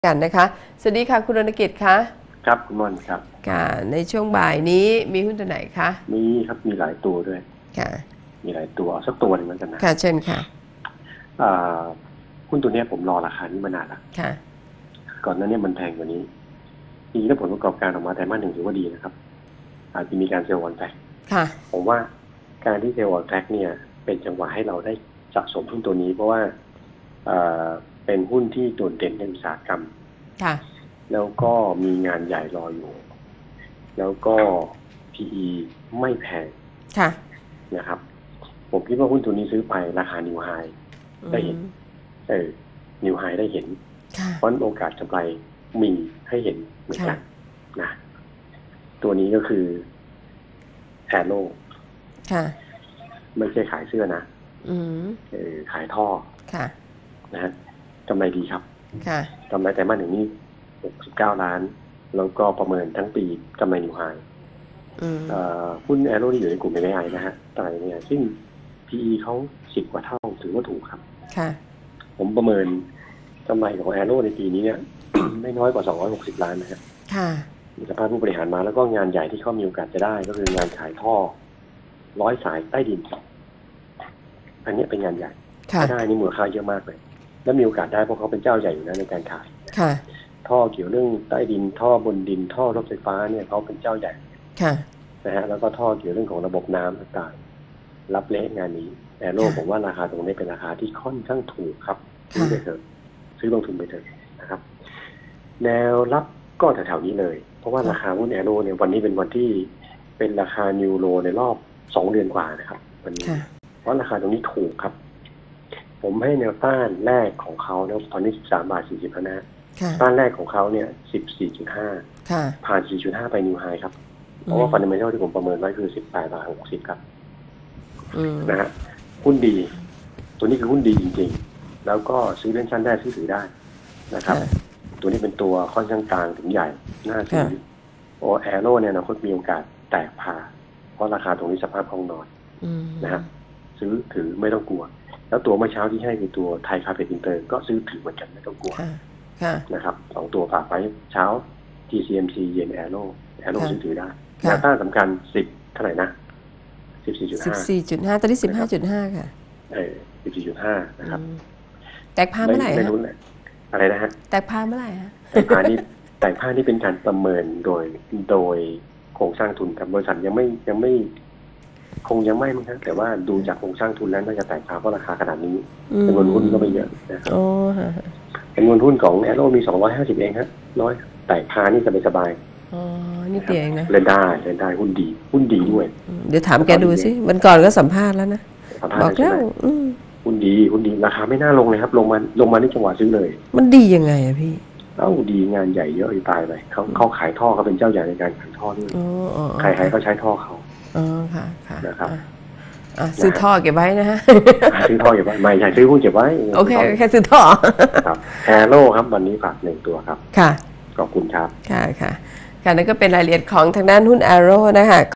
กันนะคะสวัสดีค่ะคุณรณกิจคะครับคุณมอนครับค่ะในช่วงบ่ายนี้มีหุ้นตัวไหนคะมีครับมีหลายตัวด้วยค่ะมีหลายตัวสักตัวหนึ่งแล้วกันนะค่ะเชิญค่ะหุ้นตัวนี้ผมรอราคานี้มานานแล้วค่ะก่อนหน้านี้มันแพงกว่านี้จริงๆถ้าผลประกอบการออกมาไตรมาสหนึ่งถือว่าดีนะครับอาจจะมีการเซลล์ออนแทร็กค่ะผมว่าการที่เซลล์ออนแทร็กเนี่ยเป็นจังหวะให้เราได้สะสมหุ้นตัวนี้เพราะว่าเป็นหุ้นที่โดดเด่นในอุตสาหกรรมค่ะแล้วก็มีงานใหญ่รออยู่แล้วก็ PE ไม่แพงค่ะนะครับผมคิดว่าหุ้นตัวนี้ซื้อไปราคานิวไฮได้เห็นนิวไฮได้เห็นเพราะโอกาสกำไรมีให้เห็นเหมือนกันนะตัวนี้ก็คือแอโร่ไม่ใช่ขายเสื้อนะขายท่อนะฮะกำไรดีครับกำไรไตรมาสหนึ่งนี่69 ล้านแล้วก็ประเมินทั้งปีกำไรนิวไฮหุ้นแอโร่ที่อยู่ในกลุ่ม MSCI นะฮะไตรเนี่ยซึ่ง PE เขา10 กว่าเท่าถือว่าถูกครับผมประเมินกำไรของแอโร่ในปีนี้เนี่ย ไม่น้อยกว่า260 ล้านนะครับมีสภาพผู้บริหารมาแล้วก็งานใหญ่ที่เขามีโอกาสจะได้ก็คืองานขายท่อ100 สายใต้ดินอันนี้เป็นงานใหญ่ถ้าได้นี่มูลค่าเยอะมากเลยและมีโอกาสได้เพราะเขาเป็นเจ้าใหญ่อยู่แล้วในการขายท่อเกี่ยวเรื่องใต้ดินท่อบนดินท่อรถไฟฟ้าเนี่ยเขาเป็นเจ้าใหญ่นะฮะแล้วก็ท่อเกี่ยวเรื่องของระบบน้ำต่างๆรับเละงานนี้แอโร่ผมว่าราคาตรงนี้เป็นราคาที่ค่อนข้างถูกครับซื้อไปเถอะซื้อลงทุนไปเถอะนะครับแนวรับก็แถวๆนี้เลยเพราะว่าราคาหุ้นแอโร่เนี่ยวันนี้เป็นวันที่เป็นราคานิวโลในรอบ2 เดือนกว่านะครับวันนี้เพราะราคาตรงนี้ถูกครับผมให้แนวต้านแรกของเขาเนี่ยตอนนี้13.40 บาทนะต้านแรกของเขาเนี่ย14.5ผ่าน 4.5 ไปนิวไฮครับเพราะว่าฟันเดเมนทัลที่ผมประเมินไว้คือ18.60 ครับนะฮะหุ้นดีตัวนี้คือหุ้นดีจริงๆแล้วก็ซื้อเล่นชั้นได้ซื้อถือได้นะครับตัวนี้เป็นตัวค่อนข้างกลางถึงใหญ่น่าซื้อแอโร่เนี่ยนะคนมีโอกาสแตกผ่าเพราะราคาตรงนี้สภาพคล่องน้อยนะฮะซื้อถือไม่ต้องกลัวแล้วตัวเมื่อเช้าที่ให้คือตัวไทยคาเฟ่อินเตอร์ก็ซื้อถือเหมือนกันไม่ต้องกลัวนะครับ2 ตัวฝากไว้เช้า TCMC เย็นแอโร่ซื้อถือได้แนวต้านสำคัญ10เท่าไหร่นะ 14.5ตอนนี้15.5ค่ะ 14.5นะครับแตกพาเมื่อไหร่ไม่รู้เลยอะไรนะฮะแตกพาเมื่อไหร่ฮะแตกพานี่เป็นการประเมินโดยโครงสร้างทุนกับบริษัทยังไม่คงยังไม่มั้งครับแต่ว่าดูจากโครงสร้างทุนแล้วน่าจะแตกพาเพราะราคาขนาดนี้จำนวนหุ้นก็ไม่เยอะนะครับจำนวนหุ้นของแอโร่มี250เองครับแตกพานี่สบายนี่เตียงนะเล่นได้หุ้นดีด้วยเดี๋ยวถามแกดูสิวันก่อนก็สัมภาษณ์แล้วนะบอกแล้วหุ้นดีราคาไม่น่าลงเลยครับลงมาในจังหวะซื้อเลยมันดียังไงอะพี่ดีงานใหญ่เยอะตายไปเขาขายท่อเขาเป็นเจ้าใหญ่ในการขายท่อด้วยใครๆก็ใช้ท่อเขาค่ะนะครับซื้อท่อเก็บไว้นะฮะซื้อท่อเก็บไว้ไม่ใช่ซื้อหุ้นเก็บไว้โอเคแค่ซื้อท่อครับแอโร่ครับวันนี้ฝาก1 ตัวครับค่ะขอบคุณครับค่ะนั่นก็เป็นรายละเอียดของทางด้านหุ้น Arrow นะคะ